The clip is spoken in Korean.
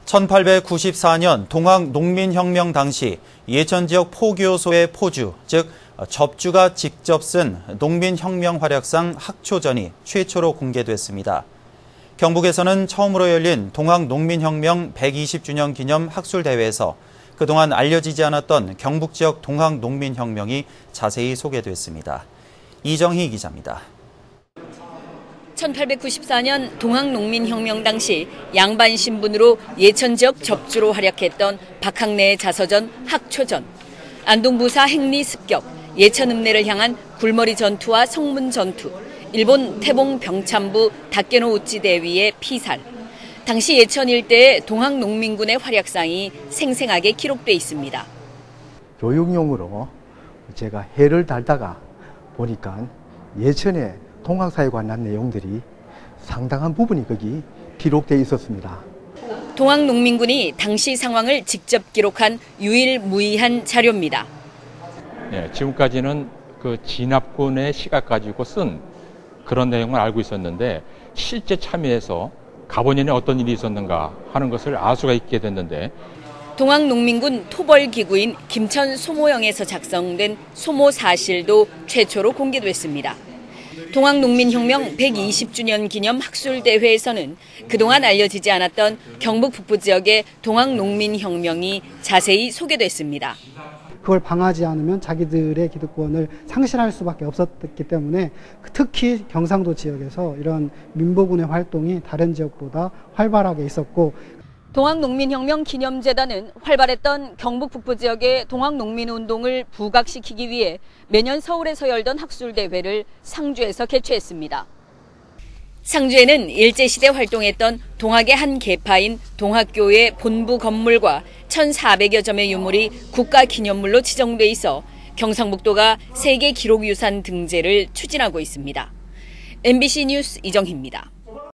1894년 동학농민혁명 당시 예천 지역 포교소의 포주, 즉 접주가 직접 쓴 농민혁명 활약상 학초전이 최초로 공개됐습니다. 경북에서는 처음으로 열린 동학농민혁명 120주년 기념 학술대회에서 그동안 알려지지 않았던 경북 지역 동학농민혁명이 자세히 소개됐습니다. 이정희 기자입니다. 1894년 동학농민혁명 당시 양반 신분으로 예천 지역 접주로 활약했던 박학래의 자서전 학초전, 안동부사 행리 습격, 예천 읍내를 향한 굴머리 전투와 성문 전투, 일본 태봉 병참부 다케노 우치 대위의 피살, 당시 예천 일대의 동학농민군의 활약상이 생생하게 기록돼 있습니다. 교육용으로 제가 해를 달다가 보니까 예천의 동학사에 관한 내용들이 상당한 부분이 거기 기록되어 있었습니다. 동학농민군이 당시 상황을 직접 기록한 유일무이한 자료입니다. 지금까지는 그 진압군의 시각 가지고 쓴 그런 내용을 알고 있었는데 실제 참여해서 가본연에 어떤 일이 있었는가 하는 것을 알 수가 있게 됐는데 동학농민군 토벌기구인 김천 소모영에서 작성된 소모사실도 최초로 공개됐습니다. 동학농민혁명 120주년 기념 학술대회에서는 그동안 알려지지 않았던 경북 북부 지역의 동학농민혁명이 자세히 소개됐습니다. 그걸 방하지 않으면 자기들의 기득권을 상실할 수밖에 없었기 때문에 특히 경상도 지역에서 이런 민보군의 활동이 다른 지역보다 활발하게 있었고, 동학농민혁명 기념재단은 활발했던 경북 북부 지역의 동학농민운동을 부각시키기 위해 매년 서울에서 열던 학술대회를 상주에서 개최했습니다. 상주에는 일제시대 활동했던 동학의 한 계파인 동학교의 본부 건물과 1,400여 점의 유물이 국가기념물로 지정돼 있어 경상북도가 세계기록유산 등재를 추진하고 있습니다. MBC 뉴스 이정희입니다.